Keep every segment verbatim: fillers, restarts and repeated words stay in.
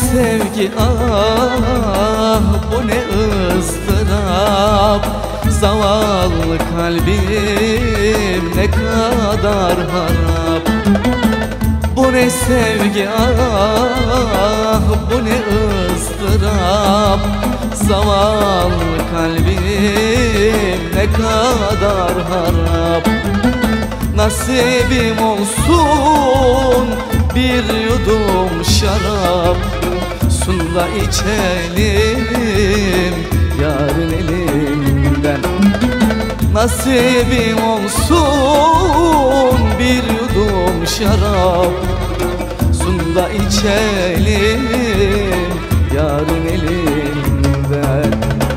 sevgi ah, bu ne ıstırap. Zavallı kalbim ne kadar harap. Bu ne sevgi ah, bu ne ıstırap. Zavallı kalbim ne kadar harap. Nasibim olsun bir yudum şarap, sun da içelim yarın elinden. Nasibim olsun bir yudum şarap, sun da içelim yarın elinden.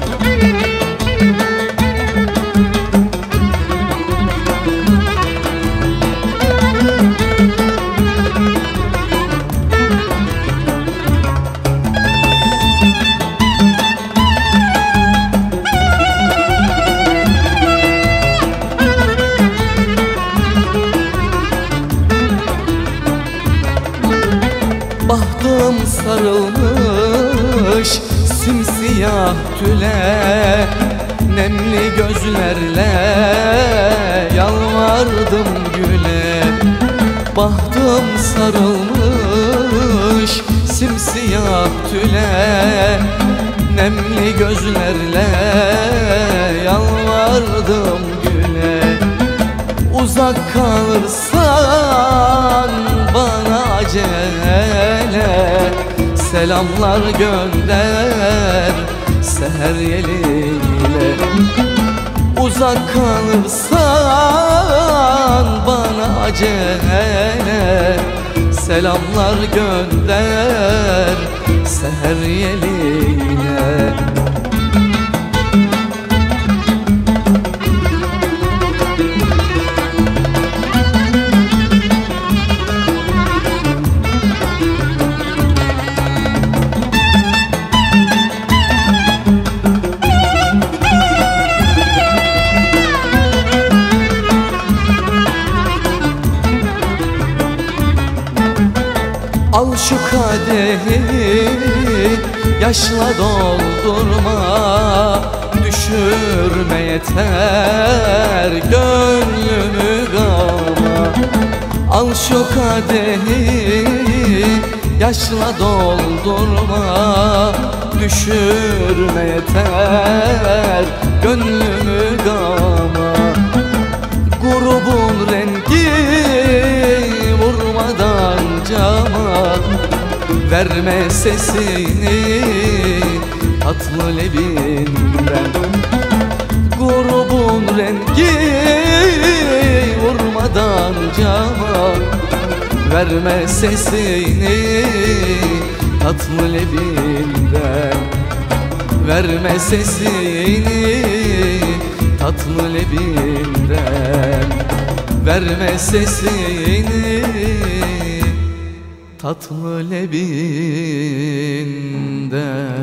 Bahtım sarılmış simsiyah tüle, nemli gözlerle yalvardım güle. Bahtım sarılmış simsiyah tüle, nemli gözlerle yalvardım güle. Uzak kalırsan bana acele, selamlar gönder seher yeliyle. Uzak kalırsan bana acele, selamlar gönder seher yeliyle. Al şu kadehi yaşla doldurma, düşürme yeter gönlümü gama. Al şu kadehi yaşla doldurma, düşürme yeter gönlümü gama. Grubun rengi vurmadan cama, verme sesini tatlı lebinden. Grubun rengi vurmadan cama, verme sesini tatlı lebinden. Verme sesini tatlı lebinden. Verme sesini tatlı lebinden.